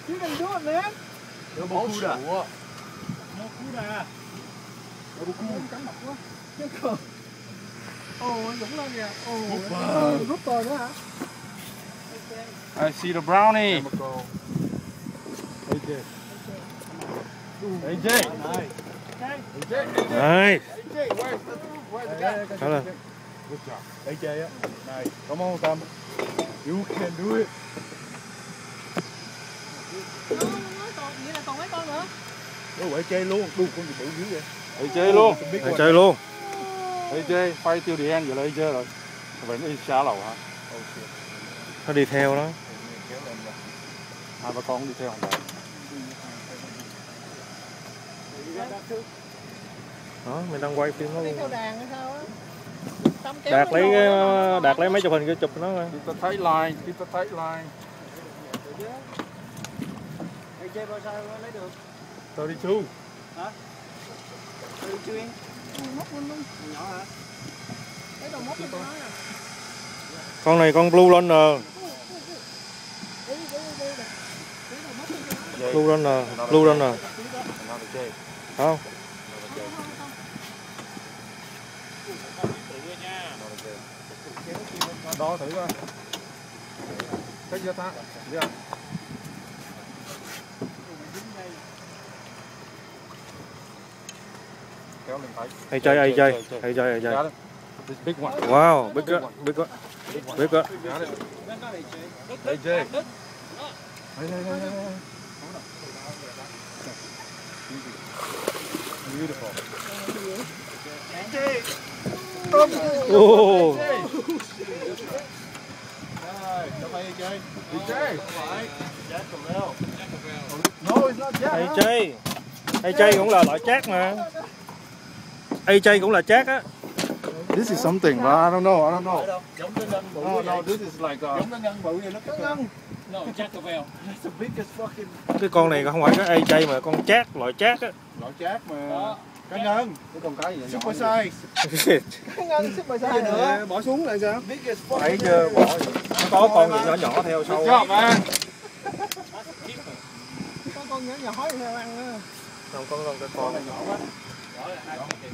You can do it, man. Barracuda. Barracuda. Barracuda cắn độc quá. Chết rồi. Ồ, Dũng lên kìa. Ồ, rút rồi nữa hả? I see the brownie. AJ. AJ. Này. Where's the guy? Đó là. Good job. AJ á. Này, come on Tâm. You can do it. Vậy là còn mấy con nữa? Ủa AJ luôn. Đu con gì bự dữ vậy? AJ luôn. AJ luôn. AJ fight till the end vậy là AJ rồi. Vậy nó xả lầu hả? Nó đi theo đó. Hai bà con đi theo không bạn? Đó, mình đang quay phim nó luôn. Theo đàn hay sao á? Đạt lấy mấy chụp hình cái chụp nó coi. Kita tight line, kita tight line. AJ bao sao lấy được? 32. Hả? 32 inch? Móc lên luôn. Nhỏ hả? Lấy đầu móc lên cho nó nè. Con này con Blue Runner. Blue Runner, Blue Runner. Không? Đo thử coi. Cách chưa ta? Đi à? Kéo lên tay. AJ. This big one. Wow, big one. Big one. AJ. Beautiful. Oh. No, it's not Jack. AJ cũng là loại chát mà. AJ cũng là chát á. This is something, but I don't know. Giống cái ngân bự. No, this is like giống cái ngân bự này nó có ngân. No, Jack Cavell. That's the biggest fucking. Cái con này không phải cái AJ mà con chát, loại chát á. loại chát mà. Cá nhân. Cái con cái gì vậy? Super size. Cái ngân super size nữa. Bỏ xuống lại sao? Biggest Nãy fucking. giờ bỏ. Có con gì nhỏ nhỏ theo sau. Chọc à. Có con nhỏ nhỏ theo ăn nữa. Không có con cái con này nhỏ quá.